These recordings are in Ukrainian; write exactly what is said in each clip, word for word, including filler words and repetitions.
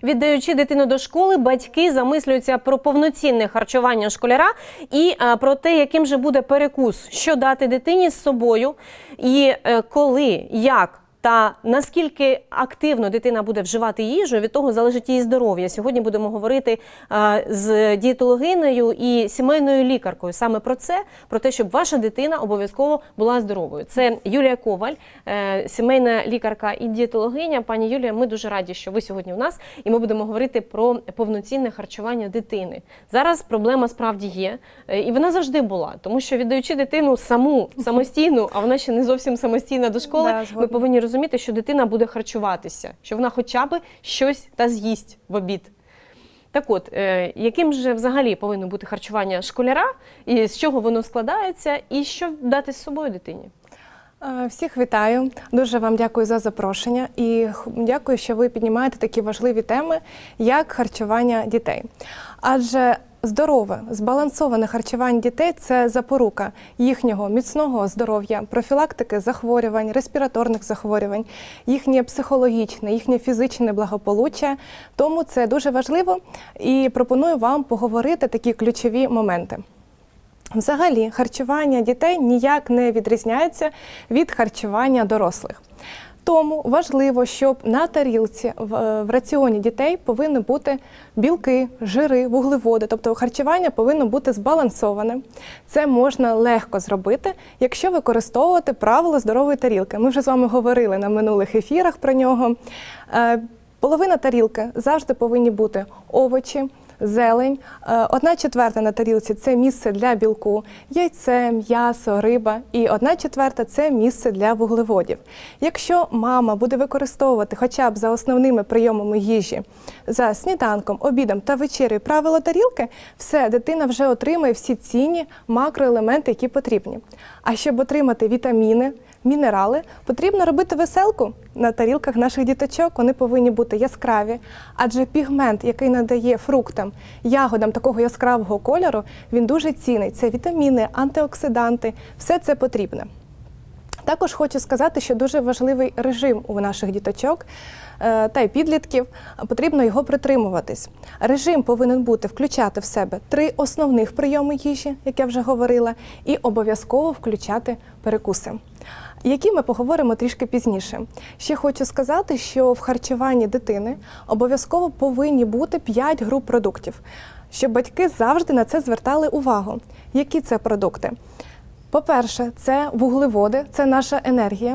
Віддаючи дитину до школи, батьки замислюються про повноцінне харчування школяра і а, про те, яким же буде перекус, що дати дитині з собою, і е, коли, як та наскільки активно дитина буде вживати їжу, від того залежить її здоров'я. Сьогодні будемо говорити а, з дієтологинею і сімейною лікаркою саме про це, про те, щоб ваша дитина обов'язково була здоровою. Це Юлія Коваль, е, сімейна лікарка і дієтологиня. Пані Юлія, ми дуже раді, що ви сьогодні у нас, і ми будемо говорити про повноцінне харчування дитини. Зараз проблема справді є, е, і вона завжди була, тому що віддаючи дитину саму, самостійну, а вона ще не зовсім самостійна до школи, ми повинні розуміти, що дитина буде харчуватися, що вона хоча б щось та з'їсть в обід. Так от, е, яким же взагалі повинно бути харчування школяра, і з чого воно складається, і що дати з собою дитині? Всіх вітаю. Дуже вам дякую за запрошення і дякую, що ви піднімаєте такі важливі теми, як харчування дітей. Адже здорове, збалансоване харчування дітей – це запорука їхнього міцного здоров'я, профілактики захворювань, респіраторних захворювань, їхнє психологічне, їхнє фізичне благополуччя. Тому це дуже важливо і пропоную вам поговорити такі ключові моменти. Взагалі, харчування дітей ніяк не відрізняється від харчування дорослих. Тому важливо, щоб на тарілці в, в раціоні дітей повинні бути білки, жири, вуглеводи. Тобто харчування повинно бути збалансоване. Це можна легко зробити, якщо використовувати правило здорової тарілки. Ми вже з вами говорили на минулих ефірах про нього. Половина тарілки завжди повинні бути овочі, зелень. Одна четверта на тарілці – це місце для білку, яйце, м'ясо, риба. І одна четверта – це місце для вуглеводів. Якщо мама буде використовувати хоча б за основними прийомами їжі, за сніданком, обідом та вечерею правило тарілки, все, дитина вже отримає всі цінні макроелементи, які потрібні. А щоб отримати вітаміни, мінерали, потрібно робити веселку на тарілках наших діточок. Вони повинні бути яскраві, адже пігмент, який надає фруктам, ягодам такого яскравого кольору, він дуже цінний. Це вітаміни, антиоксиданти, все це потрібно. Також хочу сказати, що дуже важливий режим у наших діточок та й підлітків, потрібно його притримуватись. Режим повинен бути включати в себе три основних прийоми їжі, як я вже говорила, і обов'язково включати перекуси, які ми поговоримо трішки пізніше. Ще хочу сказати, що в харчуванні дитини обов'язково повинні бути п'ять груп продуктів, щоб батьки завжди на це звертали увагу. Які це продукти? По-перше, це вуглеводи, це наша енергія.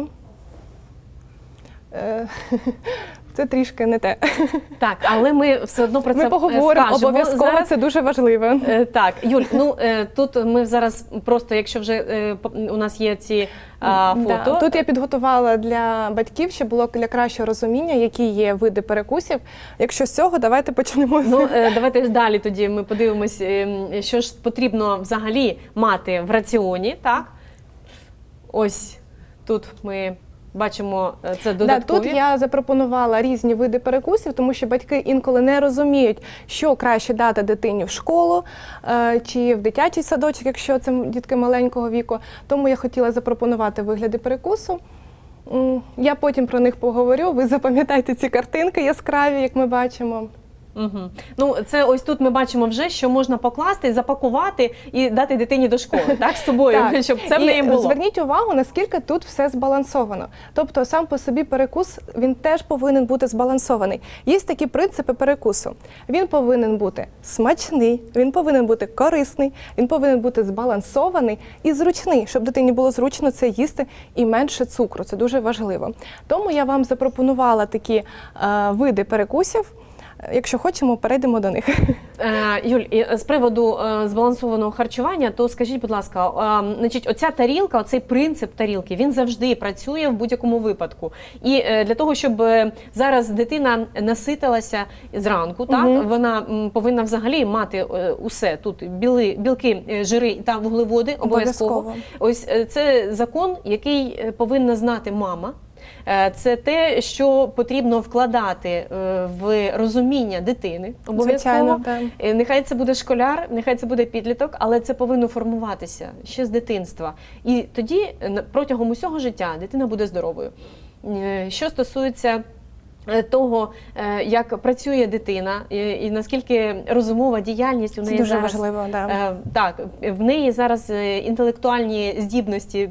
Це трішки не те. Так, але ми все одно про це ми поговоримо, скажемо. Обов'язково зараз... це дуже важливо. Так, Юль, ну тут ми зараз просто, якщо вже у нас є ці а, фото. Да, тут я підготувала для батьків, щоб було для кращого розуміння, які є види перекусів. Якщо з цього, давайте почнемо. Ну, давайте далі тоді ми подивимось, що ж потрібно взагалі мати в раціоні, так? Ось тут ми бачимо, це додаткові. Да, тут я запропонувала різні види перекусів, тому що батьки інколи не розуміють, що краще дати дитині в школу е, чи в дитячий садочок, якщо це дітки маленького віку. Тому я хотіла запропонувати вигляди перекусу. Я потім про них поговорю, ви запам'ятайте ці картинки яскраві, як ми бачимо. Угу. Ну, це ось тут ми бачимо вже, що можна покласти, запакувати і дати дитині до школи, так, з собою, так, щоб це в неї було. Зверніть увагу, наскільки тут все збалансовано. Тобто сам по собі перекус, він теж повинен бути збалансований. Є такі принципи перекусу. Він повинен бути смачний, він повинен бути корисний, він повинен бути збалансований і зручний, щоб дитині було зручно це їсти і менше цукру. Це дуже важливо. Тому я вам запропонувала такі е, види перекусів. Якщо хочемо, перейдемо до них. Юль, з приводу збалансованого харчування, то скажіть, будь ласка, значить, оця тарілка, оцей принцип тарілки, він завжди працює в будь-якому випадку. І для того, щоб зараз дитина наситилася зранку, так, угу. вона повинна взагалі мати усе. Тут біли, білки, жири та вуглеводи обов'язково. Обов'язково. Ось це закон, який повинна знати мама. Це те, що потрібно вкладати в розуміння дитини, обов'язково. Нехай це буде школяр, нехай це буде підліток, але це повинно формуватися ще з дитинства. І тоді протягом усього життя дитина буде здоровою. Що стосується того, як працює дитина і наскільки розумова діяльність у неї дуже зараз. важливо, да. Так, в неї зараз інтелектуальні здібності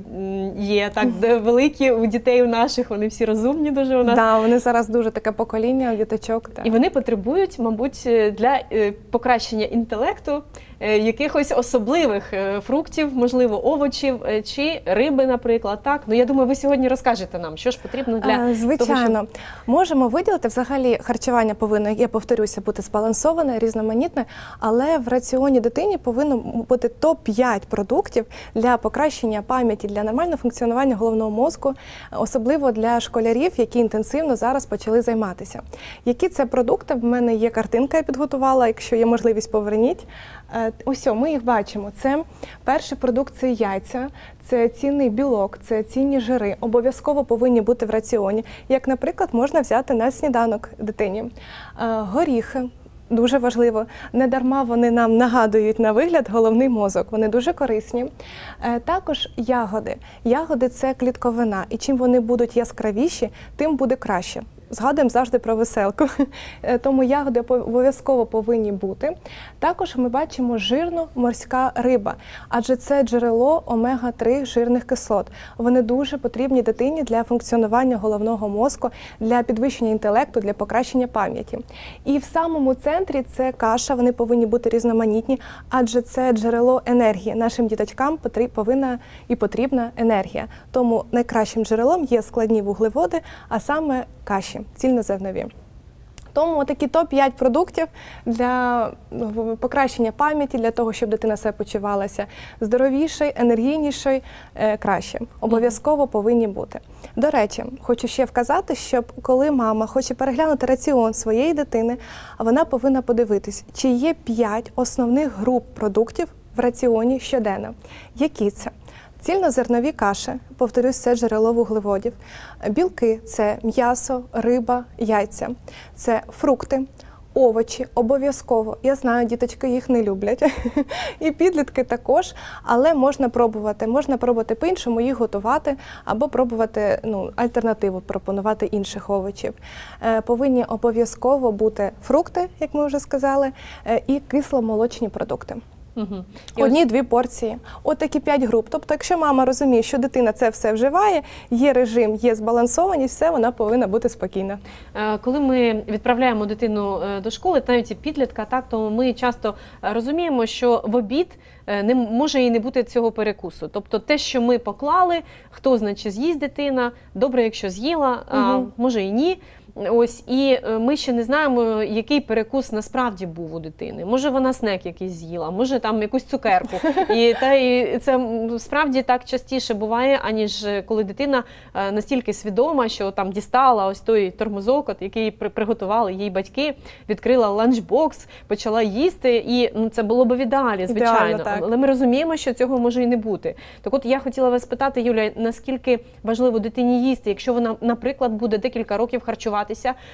є так великі у дітей у наших, вони всі розумні дуже у нас. Да, вони зараз дуже таке покоління діточок. І вони потребують, мабуть, для покращення інтелекту якихось особливих фруктів, можливо, овочів чи риби, наприклад. Так, ну я думаю, ви сьогодні розкажете нам, що ж потрібно для Звичайно. того, щоб... Можемо виділити, взагалі харчування повинно, я повторюся, бути збалансоване, різноманітне, але в раціоні дитині повинно бути топ п'ять продуктів для покращення пам'яті, для нормального функціонування головного мозку, особливо для школярів, які інтенсивно зараз почали займатися. Які це продукти? В мене є картинка, я підготувала, якщо є можливість, поверніть. Ось, ми їх бачимо. Це перший продукт – це яйця, це цінний білок, це цінні жири. Обов'язково повинні бути в раціоні. Як, наприклад, можна взяти на сніданок дитині. Горіхи. Дуже важливо. Не дарма вони нам нагадують на вигляд головний мозок. Вони дуже корисні. Також ягоди. Ягоди – це клітковина. І чим вони будуть яскравіші, тим буде краще. Згадуємо завжди про веселку. Тому ягоди обов'язково повинні бути. Також ми бачимо жирну морська риба, адже це джерело омега три жирних кислот. Вони дуже потрібні дитині для функціонування головного мозку, для підвищення інтелекту, для покращення пам'яті. І в самому центрі це каша, вони повинні бути різноманітні, адже це джерело енергії. Нашим діточкам повинна і потрібна енергія. Тому найкращим джерелом є складні вуглеводи, а саме каші, цільнозернові. Тому такі топ п'ять продуктів для покращення пам'яті, для того, щоб дитина себе почувалася здоровішою, енергійнішою, краще. Обов'язково повинні бути. До речі, хочу ще вказати, що коли мама хоче переглянути раціон своєї дитини, вона повинна подивитись, чи є п'ять основних груп продуктів в раціоні щоденно. Які це? Цільнозернові каші, повторюсь, це джерело вуглеводів. Білки – це м'ясо, риба, яйця. Це фрукти, овочі, обов'язково. Я знаю, діточки їх не люблять. І підлітки також, але можна пробувати. Можна пробувати по-іншому їх готувати, або пробувати ну, альтернативу, пропонувати інших овочів. Е, повинні обов'язково бути фрукти, як ми вже сказали, е, і кисломолочні продукти. Угу. Одні-дві порції. От такі п'ять груп. Тобто, якщо мама розуміє, що дитина це все вживає, є режим, є збалансованість, все, вона повинна бути спокійна. Коли ми відправляємо дитину до школи, навіть і підлітка, так, то ми часто розуміємо, що в обід не може і не бути цього перекусу. Тобто те, що ми поклали, хто, значить, з'їсть дитина, добре, якщо з'їла, угу. а може і ні. Ось, і ми ще не знаємо, який перекус насправді був у дитини. Може, вона снек якийсь з'їла, може там якусь цукерку. І, та, і це справді так частіше буває, аніж коли дитина настільки свідома, що там дістала ось той тормозок, от, який приготували їй батьки, відкрила ланчбокс, почала їсти, і ну, це було б в ідеалі, звичайно. Ідеально, але ми розуміємо, що цього може і не бути. Так от я хотіла вас спитати, Юля, наскільки важливо дитині їсти, якщо вона, наприклад, буде декілька років харчувати,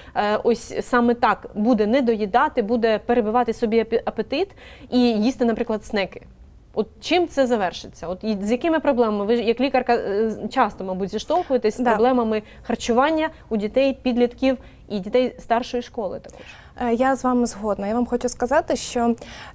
ось саме так буде не доїдати, буде перебивати собі апетит і їсти, наприклад, снеки. От чим це завершиться? От і з якими проблемами? Ви як лікарка часто, мабуть, зіштовхуєтесь з да. проблемами харчування у дітей, підлітків і дітей старшої школи також. Я з вами згодна. Я вам хочу сказати, що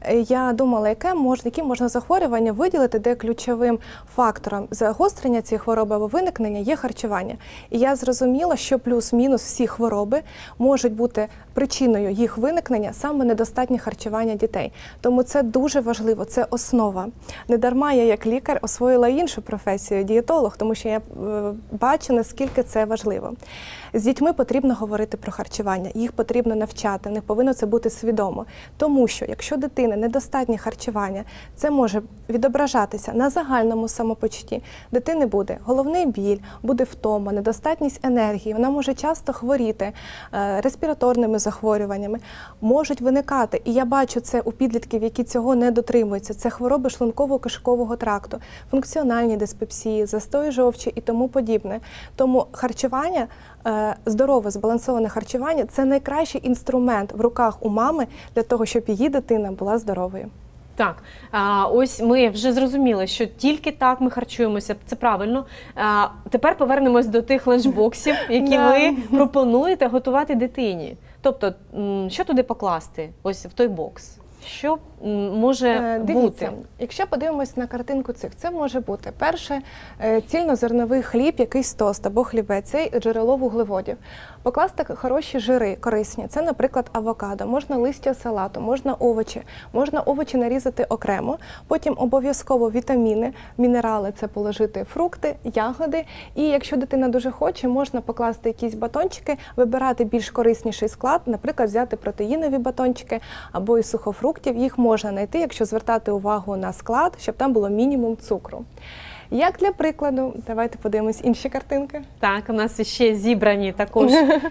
я думала, яке мож, які можна захворювання виділити, де ключовим фактором загострення цієї хвороби або виникнення є харчування. І я зрозуміла, що плюс-мінус всі хвороби можуть бути причиною їх виникнення саме недостатнє харчування дітей. Тому це дуже важливо, це основа. Недарма я як лікар освоїла іншу професію – дієтолог, тому що я бачу, наскільки це важливо. З дітьми потрібно говорити про харчування, їх потрібно навчати, не повинно це бути свідомо. Тому що, якщо дитина недостатнє харчування, це може відображатися на загальному самопочутті. Дитини буде головний біль, буде втома, недостатність енергії, вона може часто хворіти респіраторними захворюваннями, можуть виникати, і я бачу це у підлітків, які цього не дотримуються, це хвороби шлунково-кишкового тракту, функціональні диспепсії, застой жовчі і тому подібне. Тому харчування, здорове, збалансоване харчування – це найкращий інструмент в руках у мами для того, щоб її дитина була здоровою. Так, а, ось ми вже зрозуміли, що тільки так ми харчуємося, це правильно. А, тепер повернемось до тих ланчбоксів, які Да. ви пропонуєте готувати дитині. Тобто, м, що туди покласти, ось в той бокс? Що м, може Е, бути? Дивіться, якщо подивимось на картинку цих, це може бути перше е, цільнозерновий хліб, якийсь тост або хлібець, це джерело вуглеводів. Покласти хороші жири, корисні. Це, наприклад, авокадо, можна листя салату, можна овочі, можна овочі нарізати окремо. Потім обов'язково вітаміни, мінерали це положити фрукти, ягоди. І якщо дитина дуже хоче, можна покласти якісь батончики, вибирати більш корисніший склад, наприклад, взяти протеїнові батончики або із сухофруктів. Їх можна знайти, якщо звертати увагу на склад, щоб там було мінімум цукру. Як для прикладу, давайте подивимось інші картинки. Так, у нас ще зібрані також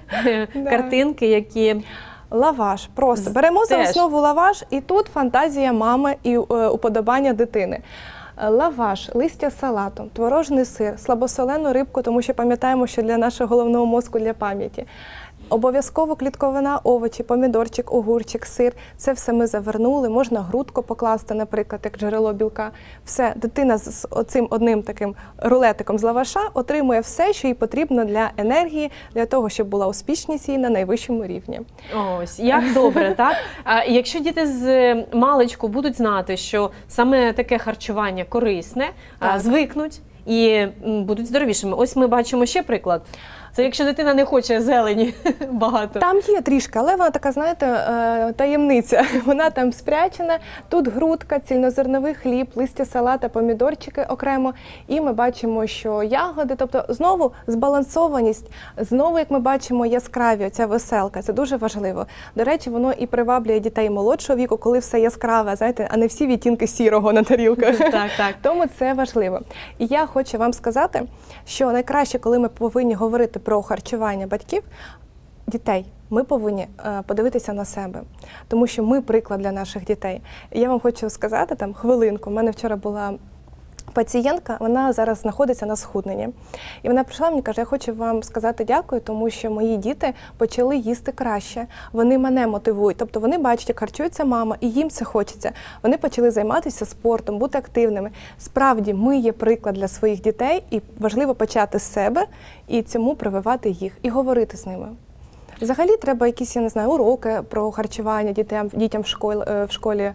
картинки, які... Лаваш. Просто беремо за Теж. основу лаваш, і тут фантазія мами і е, уподобання дитини. Е, Лаваш, листя салату, творожний сир, слабосолену рибку, тому що пам'ятаємо, що для нашого головного мозку для пам'яті. Обов'язково клітковина, овочі, помідорчик, огурчик, сир. Це все ми завернули. Можна грудку покласти, наприклад, як джерело білка. Все, дитина з оцим одним таким рулетиком з лаваша отримує все, що їй потрібно для енергії, для того, щоб була успішність її на найвищому рівні. Ось, як добре, так? А якщо діти з маличку будуть знати, що саме таке харчування корисне, Так. звикнуть і м, будуть здоровішими. Ось ми бачимо ще приклад. Це якщо дитина не хоче зелені багато. Там є трішки, але вона така, знаєте, е, таємниця. Вона там спрячена. Тут грудка, цільнозерновий хліб, листя салата, помідорчики окремо. І ми бачимо, що ягоди, тобто знову збалансованість, знову, як ми бачимо, яскраві, ця веселка. Це дуже важливо. До речі, воно і приваблює дітей молодшого віку, коли все яскраве, знаєте, а не всі відтінки сірого на тарілках. Так, так. Тому це важливо. І я хочу вам сказати, що найкраще, коли ми повинні говорити про харчування батьків, дітей, ми повинні е, подивитися на себе, тому що ми приклад для наших дітей. І я вам хочу сказати, там, хвилинку, у мене вчора була пацієнтка, вона зараз знаходиться на схудненні. І вона прийшла мені, каже, я хочу вам сказати дякую, тому що мої діти почали їсти краще. Вони мене мотивують. Тобто вони бачать, як харчується мама, і їм це хочеться. Вони почали займатися спортом, бути активними. Справді, ми є приклад для своїх дітей, і важливо почати з себе і цьому прививати їх, і говорити з ними. Взагалі треба якісь, я не знаю, уроки про харчування дітям, дітям в школі, в школі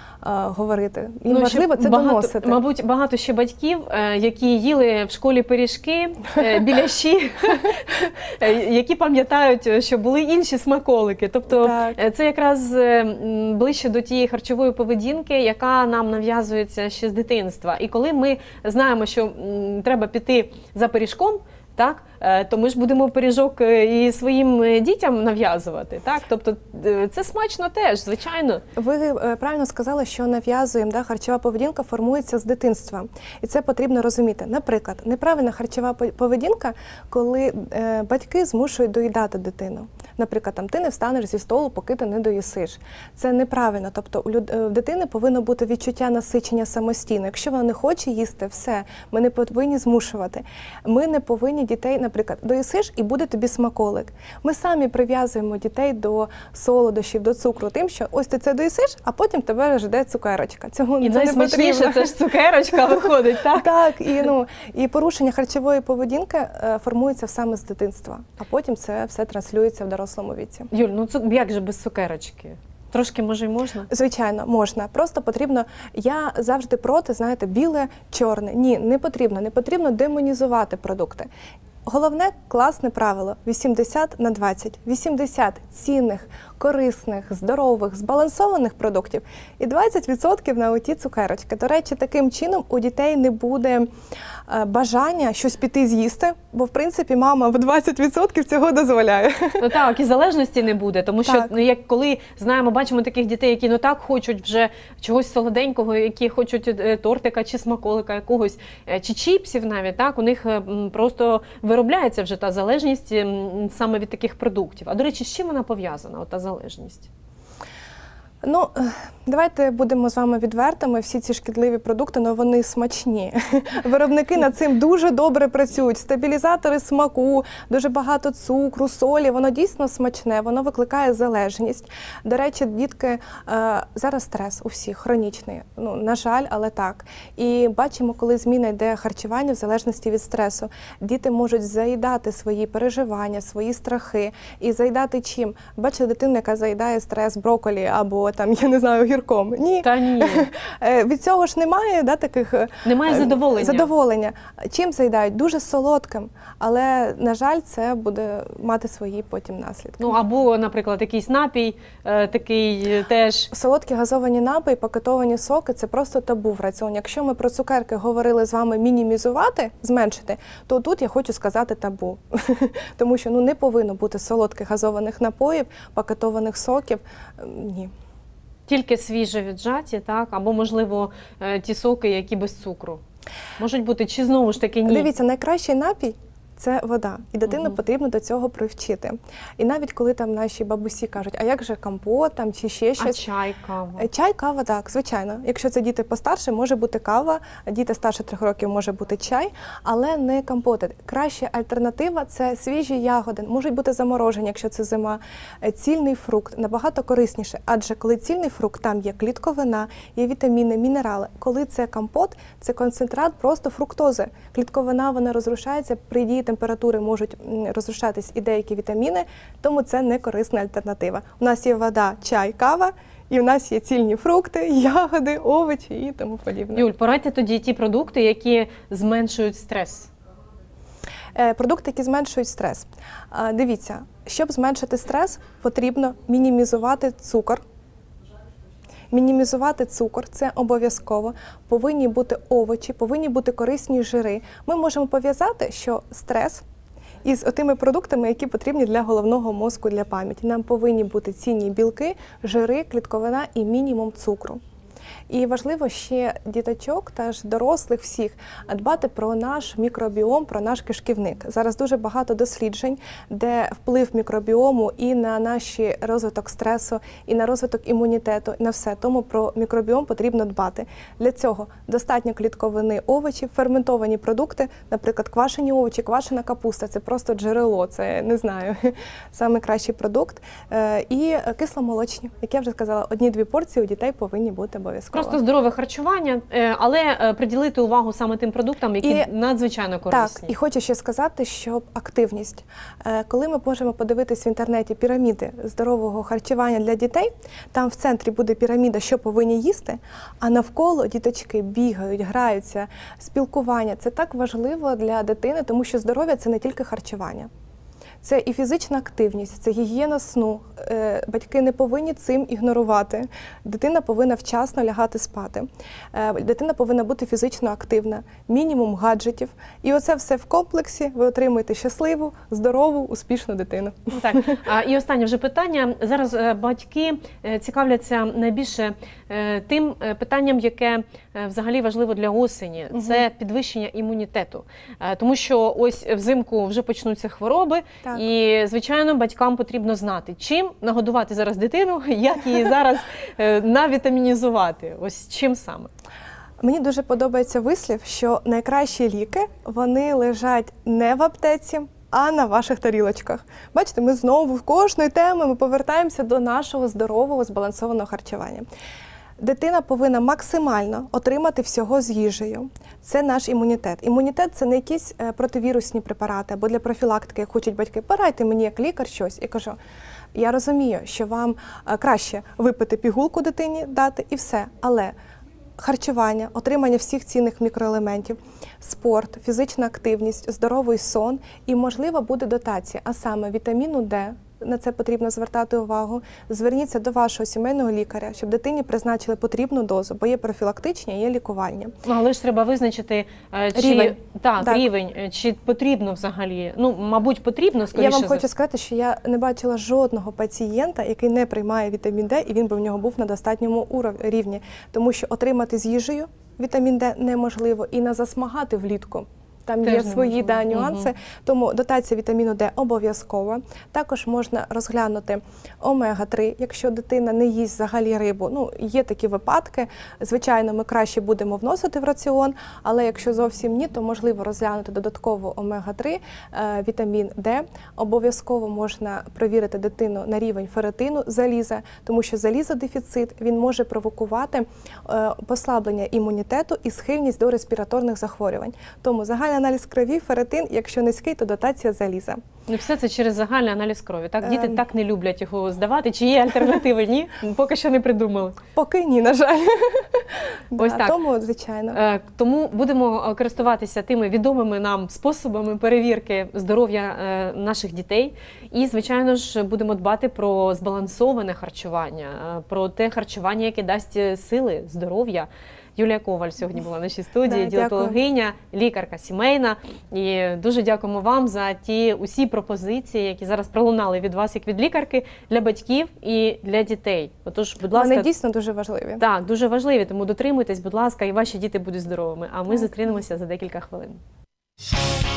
говорити. Їм Ну, важливо ще це багато, доносити. Мабуть, багато ще батьків, е, які їли в школі пиріжки, е, біляші, е, які пам'ятають, що були інші смаколики. Тобто Так. е, це якраз е, м, ближче до тієї харчової поведінки, яка нам нав'язується ще з дитинства. І коли ми знаємо, що м, треба піти за пиріжком, так, е, то ми ж будемо пиріжок е, і своїм е, дітям нав'язувати. Так? Тобто е, це смачно теж, звичайно. Ви е, правильно сказали, що нав'язуємо, да, харчова поведінка формується з дитинства. І це потрібно розуміти. Наприклад, неправильна харчова по- поведінка, коли е, батьки змушують доїдати дитину. Наприклад, там, ти не встанеш зі столу, поки ти не доїсиш. Це неправильно. Тобто у люд... в дитини повинно бути відчуття насичення самостійно. Якщо вона не хоче їсти, все, ми не повинні змушувати. Ми не повинні дітей, наприклад, доїсиш і буде тобі смаколик. Ми самі прив'язуємо дітей до солодощів, до цукру тим, що ось ти це доїсиш, а потім тебе жде цукерочка. Цього І це не найсмачніше потрібно. це ж цукерочка виходить, так? Так, і, ну, і порушення харчової поведінки е, формується саме з дитинства, а потім це все транслюється в дорослому віці. Юль, ну цу- як же без цукерочки? Трошки, може, й можна? Звичайно, можна. Просто потрібно, я завжди проти, знаєте, біле, чорне. Ні, не потрібно. Не потрібно демонізувати продукти. Головне класне правило – вісімдесят на двадцять. вісімдесят цінних, корисних, здорових, збалансованих продуктів і двадцять відсотків на оті цукерочки. До речі, таким чином у дітей не буде е, бажання щось піти з'їсти, бо, в принципі, мама в двадцять відсотків цього дозволяє. Ну так, і залежності не буде, тому що Так. ну, як коли знаємо, бачимо таких дітей, які ну так хочуть вже чогось солоденького, які хочуть е, тортика чи смаколика якогось, е, чи чіпсів навіть, так, у них е, м, просто виробляється вже та залежність м, саме від таких продуктів. А до речі, з чим вона пов'язана, ота залежність? Ну, е, давайте будемо з вами відвертими. Всі ці шкідливі продукти, але вони смачні. Виробники над цим дуже добре працюють. Стабілізатори смаку, дуже багато цукру, солі. Воно дійсно смачне, воно викликає залежність. До речі, дітки, е, зараз стрес у всіх, хронічний. Ну, на жаль, але так. І бачимо, коли зміна йде харчування в залежності від стресу. Діти можуть заїдати свої переживання, свої страхи. І заїдати чим? Бачите дитину, яка заїдає стрес брокколі або там, я не знаю, огірком. Ні. Та ні. Від цього ж немає, да, таких Немає задоволення. задоволення. Чим заїдають? Дуже солодким. Але, на жаль, це буде мати свої потім наслідки. Ну, або, наприклад, якийсь напій, е, такий теж. Солодкі газовані напої, пакетовані соки – це просто табу в раціоні. Якщо ми про цукерки говорили з вами мінімізувати, зменшити, то тут я хочу сказати табу. Тому що ну, не повинно бути солодких газованих напоїв, пакетованих соків. Ні. Тільки свіже віджаті, так? Або, можливо, е, ті соки, які без цукру. Можуть бути, чи знову ж таки ні? Дивіться, найкращий напій – це вода. І дитину Мгм. потрібно до цього привчити. І навіть коли там наші бабусі кажуть, а як же компот там, чи ще А щось. чай, кава? Е, Чай, кава, так, звичайно. Якщо це діти постарше, може бути кава, діти старше трьох років може бути чай, але не компоти. Краща альтернатива – це свіжі ягоди, можуть бути заморожені, якщо це зима. Е, Цільний фрукт набагато корисніше, адже коли цільний фрукт, там є клітковина, є вітаміни, мінерали. Коли це компот, це концентрат просто фруктози. Клітковина, вона розрушається, при дії температури можуть м, розрушатись і деякі вітаміни, тому це не корисна альтернатива. У нас є вода, чай, кава, і в нас є цільні фрукти, ягоди, овочі і тому подібне. Юль, порадьте тоді ті продукти, які зменшують стрес. Е, Продукти, які зменшують стрес. А, Дивіться, щоб зменшити стрес, потрібно мінімізувати цукор. Мінімізувати цукор – це обов'язково. Повинні бути овочі, повинні бути корисні жири. Ми можемо пов'язати, що стрес із тими продуктами, які потрібні для головного мозку, для пам'яті. Нам повинні бути цінні білки, жири, клітковина і мінімум цукру. І важливо ще діточок та ж дорослих всіх дбати про наш мікробіом, про наш кишківник. Зараз дуже багато досліджень, де вплив мікробіому і на наш розвиток стресу, і на розвиток імунітету, і на все. Тому про мікробіом потрібно дбати. Для цього достатньо клітковини овочів, ферментовані продукти, наприклад, квашені овочі, квашена капуста – це просто джерело, це, не знаю, саме кращий продукт. Е, І кисломолочні, як я вже сказала, одні-дві порції у дітей повинні бути обов'язково. Просто здорове харчування, е, але е, приділити увагу саме тим продуктам, які І- надзвичайно корисні. Так, і хочу ще сказати, що активність. Е, Коли ми можемо подивитись в інтернеті піраміди здорового харчування для дітей, там в центрі буде піраміда, що повинні їсти, а навколо діточки бігають, граються, спілкування. Це так важливо для дитини, тому що здоров'я – це не тільки харчування. Це і фізична активність, це гігієна сну. Е, Батьки не повинні цим ігнорувати. Дитина повинна вчасно лягати спати. Е, Дитина повинна бути фізично активна, мінімум гаджетів. І оце все в комплексі ви отримуєте щасливу, здорову, успішну дитину. Ну, так. А, і останнє вже питання. Зараз е, батьки е, цікавляться найбільше е, тим е, питанням, яке е, взагалі важливо для осені. Це підвищення імунітету. Е, Тому що ось взимку вже почнуться хвороби, Так. і, звичайно, батькам потрібно знати, чим нагодувати зараз дитину, як її зараз е, навітамінізувати. Ось чим саме. Мені дуже подобається вислів, що найкращі ліки, вони лежать не в аптеці, а на ваших тарілочках. Бачите, ми знову в кожної теми ми повертаємося до нашого здорового, збалансованого харчування. Дитина повинна максимально отримати всього з їжею. Це наш імунітет. Імунітет – це не якісь е, противірусні препарати або для профілактики, як хочуть батьки. Порадьте мені як лікар щось. Я кажу, я розумію, що вам е, краще випити пігулку дитині, дати і все. Але харчування, отримання всіх цінних мікроелементів, спорт, фізична активність, здоровий сон і, можливо, буде дотація, а саме вітаміну Д. На це потрібно звертати увагу. Зверніться до вашого сімейного лікаря, щоб дитині призначили потрібну дозу, бо є профілактичні, а є лікувальні. Ну, але ж треба визначити, е, чи Рівень. Так, Так. рівень, е, чи потрібно взагалі. Ну, мабуть, потрібно, скоріше Я вам за хочу все. сказати, що я не бачила жодного пацієнта, який не приймає вітамін Д, і він би в нього був на достатньому уров- рівні. Тому що отримати з їжею вітамін Д неможливо і не засмагати влітку. там Теж є свої неможливо. да, нюанси. Мгм. Тому дотація вітаміну Д обов'язкова. Також можна розглянути омега три, якщо дитина не їсть взагалі рибу. Ну, є такі випадки. Звичайно, ми краще будемо вносити в раціон, але якщо зовсім ні, то можливо розглянути додатково омега три, е, вітамін Д. Обов'язково можна перевірити дитину на рівень ферритину, заліза, тому що залізодефіцит, він може провокувати е, послаблення імунітету і схильність до респіраторних захворювань. Тому загальний аналіз крові, ферритин, якщо низький, то дотація заліза. Ну, все це через загальний аналіз крові. Так, діти Ем. так не люблять його здавати. Чи є альтернативи? Ні? Поки що не придумали. Поки ні, на жаль. Ось Да, так. Тому, звичайно. Е, Тому будемо е, користуватися тими відомими нам способами перевірки здоров'я е, наших дітей. І, звичайно ж, будемо дбати про збалансоване харчування, е, про те харчування, яке дасть е, сили, здоров'я. Юлія Коваль сьогодні була в нашій студії, Да, дієтологиня, лікарка сімейна. І дуже дякуємо вам за ті усі пропозиції, які зараз пролунали від вас, як від лікарки, для батьків і для дітей. Отож, будь ласка, Вони дійсно дуже важливі. так, дуже важливі, тому дотримуйтесь, будь ласка, і ваші діти будуть здоровими. А ми Так. зустрінемося за декілька хвилин.